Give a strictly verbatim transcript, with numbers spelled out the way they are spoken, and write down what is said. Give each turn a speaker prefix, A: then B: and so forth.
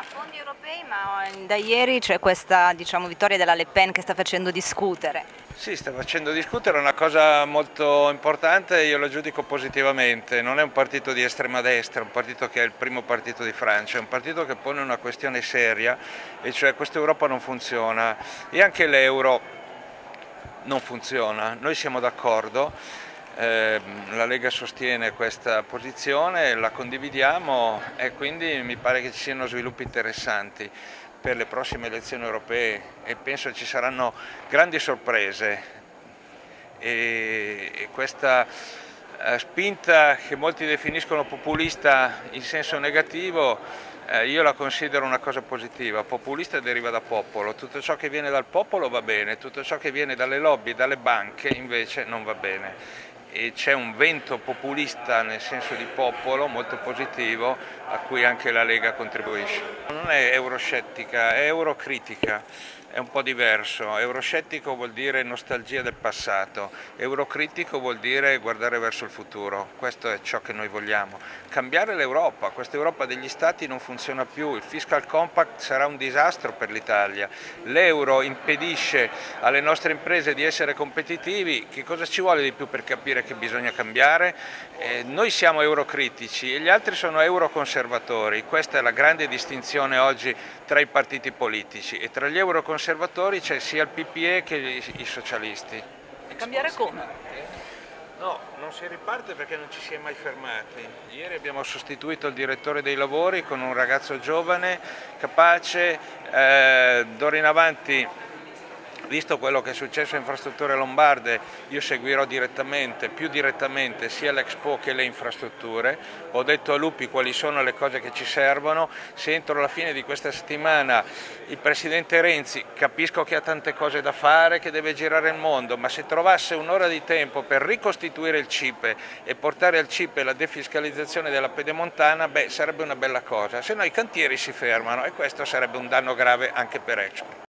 A: Fondi europei, ma da ieri c'è questa, diciamo, vittoria della Le Pen che sta facendo discutere.
B: Sì, sta facendo discutere una cosa molto importante, io la giudico positivamente. Non è un partito di estrema destra, è un partito che è il primo partito di Francia, è un partito che pone una questione seria, e cioè questa Europa non funziona e anche l'euro non funziona. Noi siamo d'accordo, eh, la Lega sostiene questa posizione, la condividiamo e quindi mi pare che ci siano sviluppi interessanti per le prossime elezioni europee e penso ci saranno grandi sorprese e, e questa eh, spinta che molti definiscono populista in senso negativo, eh, io la considero una cosa positiva. Populista deriva da popolo, tutto ciò che viene dal popolo va bene, tutto ciò che viene dalle lobby e dalle banche invece non va bene. E c'è un vento populista nel senso di popolo molto positivo a cui anche la Lega contribuisce. Non è euroscettica, è eurocritica, è un po' diverso. Euroscettico vuol dire nostalgia del passato, eurocritico vuol dire guardare verso il futuro. Questo è ciò che noi vogliamo. Cambiare l'Europa, questa Europa degli Stati non funziona più, il fiscal compact sarà un disastro per l'Italia, l'euro impedisce alle nostre imprese di essere competitivi. Che cosa ci vuole di più per capire che bisogna cambiare? Eh, noi siamo eurocritici e gli altri sono euroconservatori, questa è la grande distinzione oggi tra i partiti politici, e tra gli euroconservatori c'è sia il P P E che i socialisti.
A: E cambiare come?
B: No, non si riparte perché non ci si è mai fermati. Ieri abbiamo sostituito il direttore dei lavori con un ragazzo giovane, capace, eh, d'ora in avanti, visto quello che è successo a Infrastrutture Lombarde, io seguirò direttamente, più direttamente, sia l'Expo che le infrastrutture. Ho detto a Lupi quali sono le cose che ci servono. Se entro la fine di questa settimana il Presidente Renzi, capisco che ha tante cose da fare, che deve girare il mondo, ma se trovasse un'ora di tempo per ricostituire il CIPE e portare al CIPE la defiscalizzazione della pedemontana, beh, sarebbe una bella cosa. Se no i cantieri si fermano e questo sarebbe un danno grave anche per Expo.